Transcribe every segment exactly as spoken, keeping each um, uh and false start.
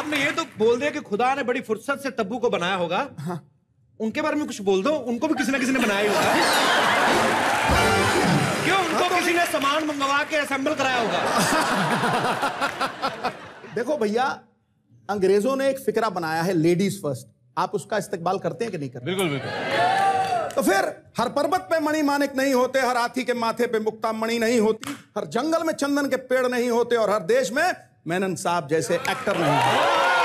आपने ये तो बोल दिया कि खुदा ने बड़ी फुर्सत से तब्बू को बनाया होगा। हाँ। उनके बारे में कुछ बोल दो, उनको भी किसी ना किसी ने बनाया होगा। क्यों उनको हाँ, किसी ने सामान मंगवा के असेंबल कराया होगा? देखो भैया, अंग्रेजों ने एक फिक्रा बनाया है लेडीज फर्स्ट, आप उसका इस्तेमाल करते हैं कि नहीं करते? बिल्कुल बिल्कुल। तो फिर हर पर्वत पे मणि मानिक नहीं होते, हर हाथी के माथे पे मुक्ता मणि नहीं होती, हर जंगल में चंदन के पेड़ नहीं होते और हर देश में मेनन साहब जैसे एक्टर नहीं होते।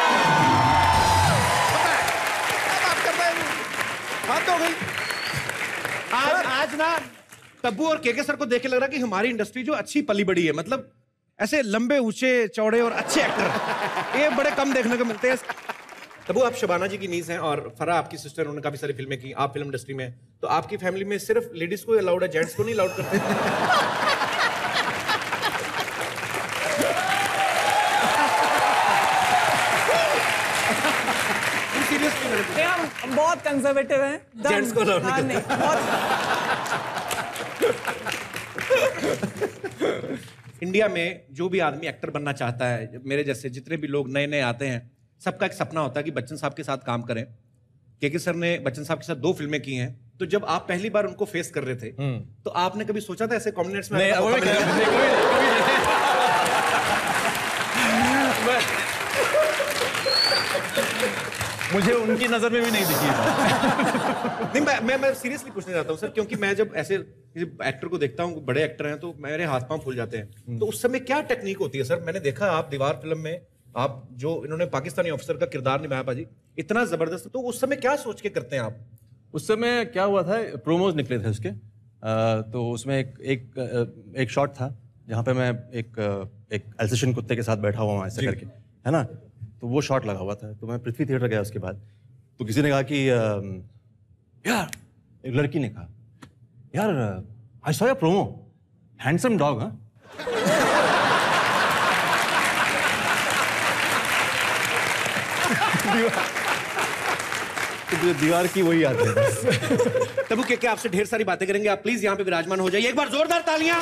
बात हो गई। आज आज ना तब्बू और केके सर को देख के लग रहा कि हमारी इंडस्ट्री जो अच्छी पली बड़ी है, मतलब ऐसे लंबे ऊंचे चौड़े और अच्छे एक्टर ये बड़े कम देखने को मिलते हैं। तब्बू, आप शबाना जी की नीज हैं और फरा आपकी सिस्टर, उन्होंने काफी सारी फिल्में की, आप फिल्म इंडस्ट्री में, तो आपकी फैमिली में सिर्फ लेडीज को अलाउड है, जेंट्स को नहीं अलाउड करते? सीरियसली हम बहुत कंजर्वेटिव हैं, जेंट्स को अलाउड नहीं करते। इंडिया में जो भी आदमी एक्टर बनना चाहता है, मेरे जैसे जितने भी लोग नए नए आते हैं, सबका एक सपना होता है कि बच्चन साहब के साथ काम करें। केके सर ने बच्चन साहब के साथ दो फिल्में की हैं, तो जब आप पहली बार उनको फेस कर रहे थे तो आपने कभी सोचा था ऐसे कॉम्बिनेट्स में? नहीं, नहीं, नहीं, नहीं, नहीं, मुझे उनकी नजर में भी नहीं दिखी। नहीं, मैं मैं, मैं सीरियसली पूछना चाहता हूँ सर, क्योंकि मैं जब ऐसे एक्टर को देखता हूँ, बड़े एक्टर हैं, तो मेरे हाथ पांव फूल जाते हैं। तो उस समय क्या टेक्निक होती है सर? मैंने देखा आप दीवार फिल्म में आप जो इन्होंने पाकिस्तानी ऑफिसर का किरदार निभाया पाजी, इतना जबरदस्त, तो उस समय क्या सोच के करते हैं आप? उस समय क्या हुआ था, प्रोमोज निकले थे उसके, आ, तो उसमें एक एक एक शॉट था जहाँ पे मैं एक एक एल्सेशियन कुत्ते के साथ बैठा हुआ हूँ ऐसे करके, है ना, तो वो शॉट लगा हुआ था। तो मैं पृथ्वी थिएटर गया उसके बाद, तो किसी ने कहा कि यार, एक लड़की ने कहा, यार I saw your promo, handsome dog. हाँ, तो दीवार की वही याद है। तब्बू के क्या आपसे ढेर सारी बातें करेंगे, आप प्लीज यहाँ पे विराजमान हो जाइए। एक बार जोरदार तालियां।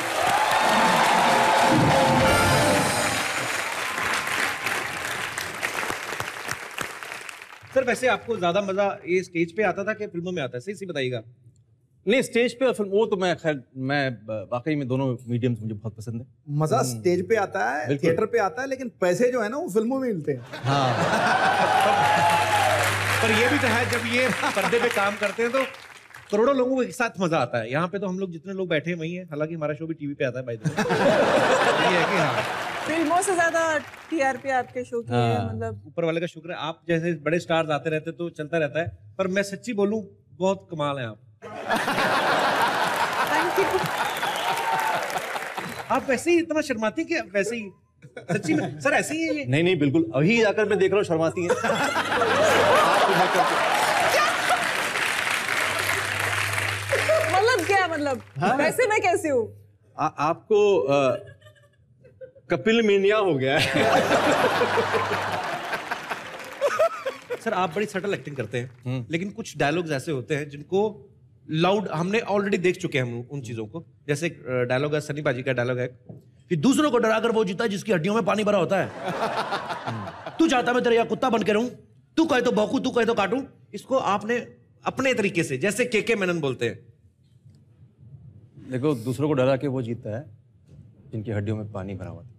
सर वैसे आपको ज्यादा मजा ये स्टेज पे आता था कि फिल्मों में आता है? सही सी बताइएगा। नहीं, स्टेज पे और फिल्म, वो तो मैं खैर मैं वाकई में दोनों मीडियम्स मुझे बहुत पसंद है। मजा स्टेज पे आता है, थिएटर पे आता है, लेकिन पैसे जो है ना वो फिल्मों में मिलते हैं। हाँ। पर ये भी तो है, जब ये पर्दे पे काम करते हैं तो करोड़ों लोगों के साथ मजा आता है। यहाँ पे तो हम लोग जितने लोग बैठे हैं वही हैं, हालांकि हमारा शो भी टीवी पे आता है बाय द वे। ये है कि हाँ, फिल्मों से ज्यादा टीआरपी आपके शो की है, मतलब ऊपर वाले का शुक्र है। आप जैसे बड़े स्टार्स आते रहते तो चलता रहता है, पर मैं सच्ची बोलूं बहुत कमाल है आप। Thank you. आप वैसे ही इतना शर्माती कि वैसे ही सच्ची में सर ऐसे ही है ये? नहीं नहीं बिल्कुल, अभी जाकर मैं देख रहा हूँ शर्माती है। मतलब क्या मतलब? हाँ? वैसे मैं कैसी हूँ? आपको आ, कपिल मेनिया हो गया है। सर आप बड़ी सटल एक्टिंग करते हैं, लेकिन कुछ डायलॉग्स ऐसे होते हैं जिनको लाउड हमने ऑलरेडी देख चुके हैं हम उन चीजों को। जैसे डायलॉग है, सनी बाजी का डायलॉग है कि दूसरों को डराकर वो जीता जिसकी हड्डियों में पानी भरा होता है। तू चाहता मैं तेरे यहाँ कुत्ता बन के रहूं, तू कहे तो भौंकू, तू कहे तो काटूं। इसको आपने अपने तरीके से, जैसे केके मेनन बोलते हैं। देखो, दूसरों को डरा के वो जीतता है जिनकी हड्डियों में पानी भरा हुआ था।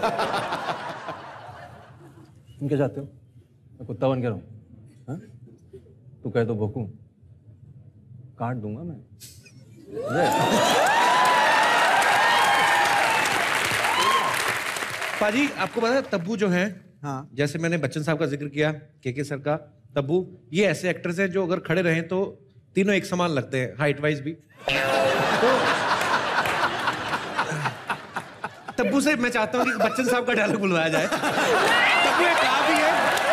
तुम क्या चाहते हो? मैं कुत्ता बन के रहूं? हाँ? तू कहे तो भौंकूं, काट दूंगा मैं। पाजी आपको पता है तब्बू जो है, हाँ, जैसे जैसे मैंने बच्चन साहब का जिक्र किया, केके सर का, तब्बू, ये ऐसे एक्टर्स हैं जो अगर खड़े रहें तो तीनों एक समान लगते हैं, हाइट वाइज भी। तो तब्बू से मैं चाहता हूं कि बच्चन साहब का डायलॉग बुलवाया जाए। तब्बू एक कहा भी है,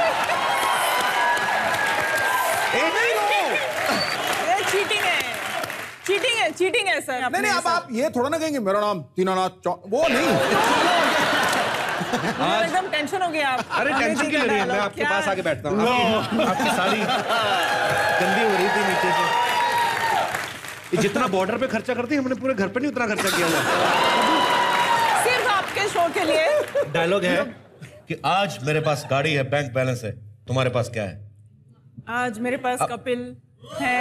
ए नहीं ये चीटिंग है, चीटिंग है, चीटिंग है सर। नहीं नहीं, अब आप ये थोड़ा ना कहेंगे मेरा नाम दीनानाथ, वो नहीं। एकदम टेंशन हो गया आप। अरे टेंशन क्यों ले रही है? मैं आपके पास आके बैठता हूँ। आपकी, आपकी साड़ी गंदी हो रही थी नीचे से। ये जितना बॉर्डर पे खर्चा करती है, हमने पूरे घर पे नहीं उतना खर्चा किया हुआ। सिर्फ आपके शो के लिए डायलॉग है कि आज मेरे पास गाड़ी है, बैंक बैलेंस है, तुम्हारे पास क्या है? आज मेरे पास आ... कपिल है।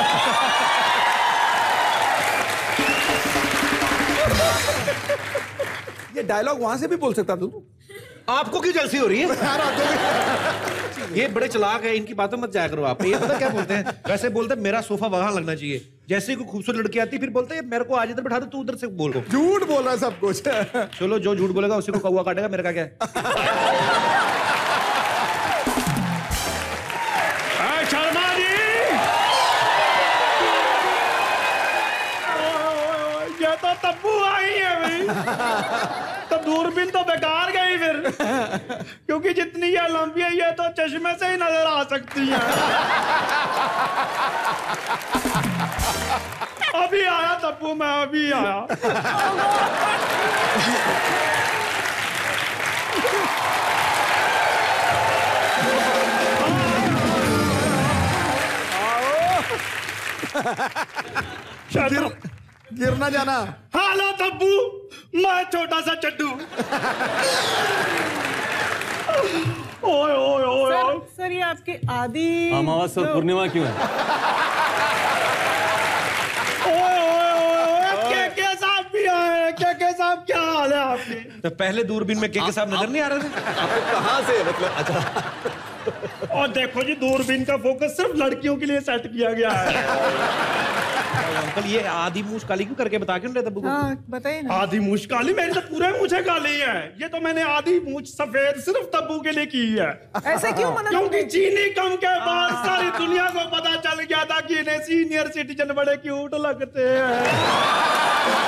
ये डायलॉग वहां से भी बोल सकता तू। आपको क्यों जलसी हो रही है? ये बड़े चलाक है, इनकी बातों मत जाया करो आप। ये पता क्या बोलते हैं? वैसे बोलते हैं मेरा सोफा वहां लगना चाहिए। जैसे ही कोई खूबसूरत लड़की आती फिर बोलते हैं मेरे को आज इधर बैठा दो, तू उधर से बोल। झूठ बोल रहा है सब कुछ। चलो जो झूठ बोलेगा उसी को कौवा काटेगा, मेरे का क्या है? शर्मा जी, ये तो तब्बू आई है भाई। तो दूरबीन तो बेकार गई फिर, क्योंकि जितनी ये लंबी है ये तो चश्मे से ही नजर आ सकती है। अभी आया तब्बू, मैं अभी आया। गिर, गिरना जाना। हेलो तब्बू, मैं छोटा सा चड्डू। ओए ओए ओए सर, सर ये आपके आदि अमावस्या और पूर्णिमा क्यों है? ओए ओए ओए, के के साहब भी आए। के के साहब, क्या हाल है आपके? तो पहले दूरबीन में के के साहब नजर नहीं आ रहे थे? आपको कहाँ से मतलब? अच्छा, और देखो जी, दूरबीन का फोकस सिर्फ लड़कियों के लिए सेट किया गया है। अंकल ये आधी मूछ काली क्यों करके बता क्यों रहे तब्बू को? हाँ बताइए ना। आधी मूछ काली? मेरी तो पूरे मूछे काली है। ये तो मैंने आधी मूछ सफेद सिर्फ तब्बू के लिए की है। ऐसे क्यों मना? क्योंकि चीनी कम के बाद सारी दुनिया को पता चल गया था कि इन्हें सीनियर सिटीजन बड़े क्यूट लगते हैं।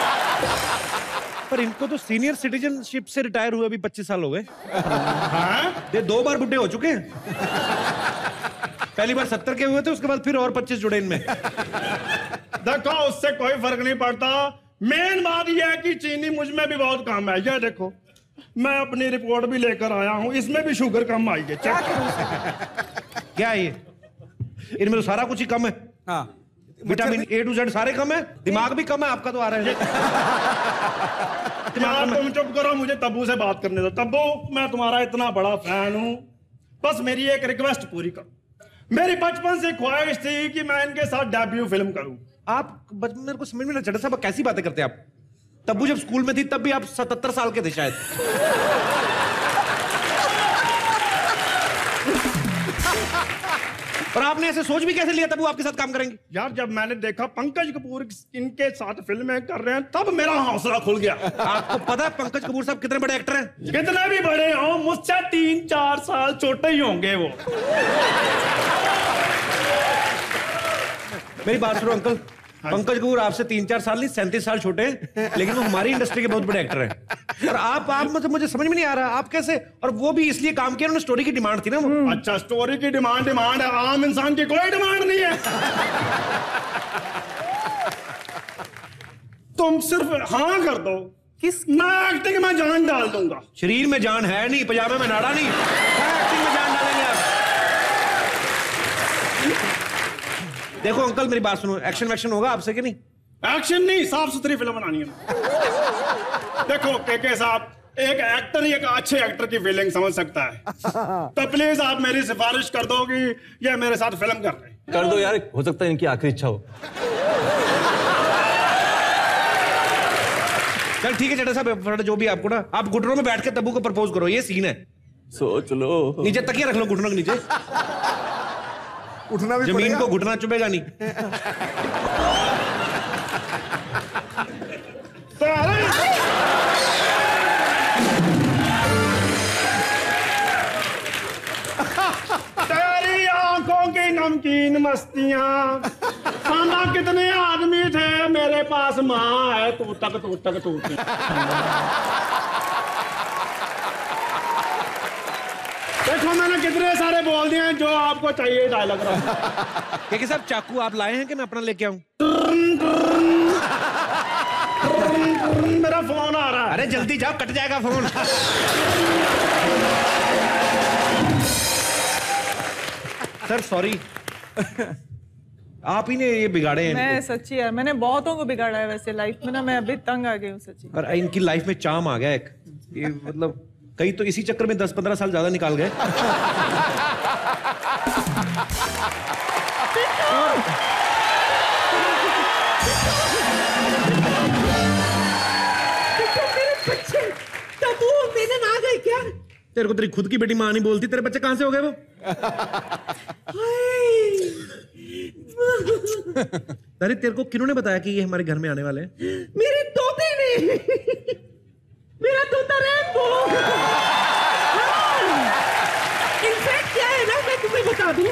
पर इनको तो सीनियर सिटीजनशिप से रिटायर हुए अभी पच्चीस साल हो गए। ये दो बार बुढ़े हो चुके हैं। पहली बार सत्तर के हुए थे, उसके बाद फिर और पच्चीस जुड़े इनमें। देखो उससे कोई फर्क नहीं पड़ता। मेन बात यह है कि चीनी मुझ में भी बहुत कम है। ये देखो, मैं अपनी रिपोर्ट भी लेकर आया हूँ, इसमें भी शुगर कम आई है। चेक। क्या है ये? इनमें तो सारा कुछ ही कम है। हाँ, विटामिन ए टू जेड सारे कम है, दिमाग भी कम है। आपका तो आ रहा है। यार तुम चुप करो, मुझे तब्बू से बात करने दो। तब्बू, मैं तुम्हारा इतना बड़ा फैन हूँ, बस मेरी एक रिक्वेस्ट पूरी करो। मेरी बचपन से ख्वाहिश थी कि मैं इनके साथ डेब्यू फिल्म करूं। आप बच, मेरे को समझ में नहीं चढ़ा साहब कैसी बातें करते हैं आप। तब्बू जब स्कूल में थी तब भी आप सतहत्तर साल के थे शायद। और आपने ऐसे सोच भी कैसे लिया तब्बू आपके साथ काम करेंगे? यार जब मैंने देखा पंकज कपूर इनके साथ फिल्में कर रहे हैं तब मेरा हौसला खुल गया। आपको पता है पंकज कपूर साहब कितने बड़े एक्टर हैं? कितने भी बड़े हो, मुझसे तीन चार साल छोटे ही होंगे वो। मेरी बात सुनो अंकल, पंकज कपूर आपसे तीन चार साल नहीं सैंतीस साल छोटे हैं, लेकिन वो हमारी इंडस्ट्री के बहुत बड़े एक्टर हैं। और आप आप मतलब मुझे समझ में नहीं आ रहा आप कैसे? और वो भी इसलिए काम किया उन्होंने, स्टोरी की डिमांड थी ना वो। अच्छा, स्टोरी की डिमांड डिमांड है, आम इंसान की कोई डिमांड नहीं है। तुम सिर्फ हाँ कर दो, किस मैं एक्टिंग में जान डाल दूंगा। शरीर में जान है नहीं, पजामे में नाड़ा नहीं, एक्टिंग में जान डालेंगे आप। देखो अंकल मेरी बात सुनो, एक्शन वैक्शन होगा आपसे कि नहीं? एक्शन नहीं, साफ सुथरी फिल्म बनानी है। देखो केके साहब, एक एक्टर ही एक अच्छे एक्टर की फीलिंग समझ सकता है। तो प्लीज आप मेरी सिफारिश कर दो कि ये मेरे साथ फिल्म कर रहे हैं। कर दो यार, हो सकता है इनकी आखिरी इच्छा हो। चल ठीक है चटा साहब, जो भी आपको ना, आप घुटनों में बैठ के तब्बू को प्रपोज करो, ये सीन है। सोच लो। नीचे तकिया रख लो घुटनों के नीचे। उठना भी जमीन को घुटना चुभेगा नहीं। तेरी आंखों की नमकीन मस्तियां, खाना कितने आदमी थे, मेरे पास माँ है, तू तक तू तक तू देखो मैंने कितने सारे बोल दिए हैं जो आपको चाहिए डायलॉग। क्या साहब चाकू आप लाए हैं कि मैं अपना लेके आऊं? मेरा फोन आ रहा है। अरे जल्दी जाओ, कट जाएगा फोन। सर सॉरी, आप ही ने ये बिगाड़े हैं मैं इनको। सच्ची यार, मैंने बहुतों को बिगाड़ा है वैसे लाइफ में ना, मैं अभी तंग आ गई हूँ सच्ची। और इनकी लाइफ में चाम आ गया एक, ये मतलब कई तो इसी चक्कर में दस पंद्रह साल ज्यादा निकाल गए। तबू मेनन आ गए क्या? तेरे को तेरी खुद की बेटी माँ नहीं बोलती, तेरे बच्चे कहां से हो गए वो? अरे तेरे को किन्होंने बताया कि ये हमारे घर में आने वाले हैं? मेरे तोते ने। मेरा तोता रैम्बो। इनफैक्ट क्या है ना, मैं तुम्हें बता दूं,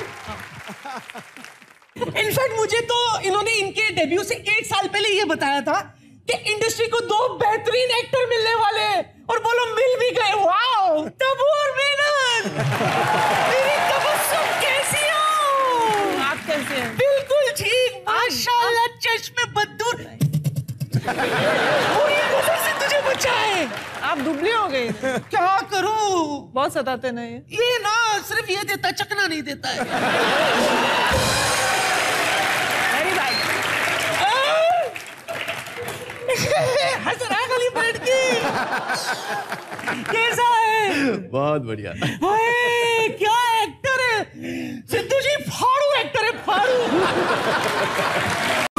इनफैक्ट मुझे तो इन्होंने इनके डेब्यू से एक साल पहले ये बताया था कि इंडस्ट्री को दो बेहतरीन एक्टर मिलने वाले हैं, और बोलो मिल भी गए। वाओ, तबू और मेनन। मेरी तबस्सुम कैसी हो? आप कैसे हैं? बिल्कुल ठीक, माशाल्लाह, चश्मे बद्दूर। पूरी नजर से तुझे बचाए। आप दुबले हो गए। क्या करूं? बहुत सताते ना ये। ये ना सिर्फ ये देता, चकना नहीं देता है। Very bad. हंस रहा गली बैठ के। कैसा है? बहुत बढ़िया। ओए, क्या एक्टर है सिद्धू जी, फाड़ू एक्टर है, फाड़ू।